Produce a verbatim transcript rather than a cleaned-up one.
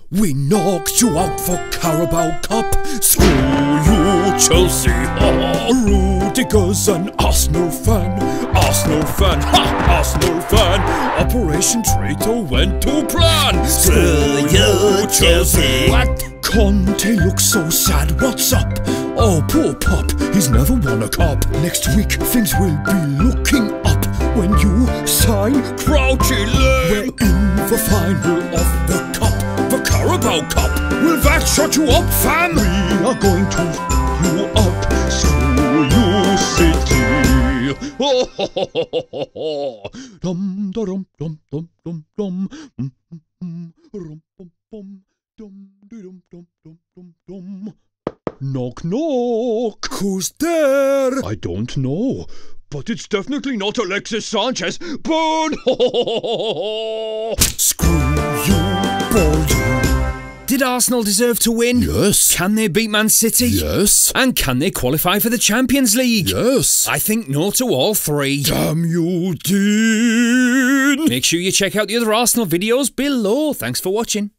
We knocked you out for Carabao Cup. Screw you, Chelsea. Ha! Rudiger's an Arsenal fan. Arsenal fan. Ha! Arsenal fan. Operation Traitor went to plan. Screw you, Chelsea. What? Conte looks so sad. What's up? Oh, poor Pop. He's never won a cup. Next week, things will be looking up when you sign Crouchy Lane. We're in the final of the cup. The Carabao Cup. Will that shut you up, fam? We are going to f*** you up. Screw you, City. Oh, ho, ho, ho, ho, ho. Dum, da, dum, dum, dum, dum, dum. Mm, mm, mm. Rum, bum, bum. Dum, dee, dum, dum, dum, dum, dum. Knock, knock. Who's there? I don't know. But it's definitely not Alexis Sanchez. Burn! Screw you, Baldy. Did Arsenal deserve to win? Yes. Can they beat Man City? Yes. And can they qualify for the Champions League? Yes. I think no to all three. Damn you, Dean! Make sure you check out the other Arsenal videos below. Thanks for watching.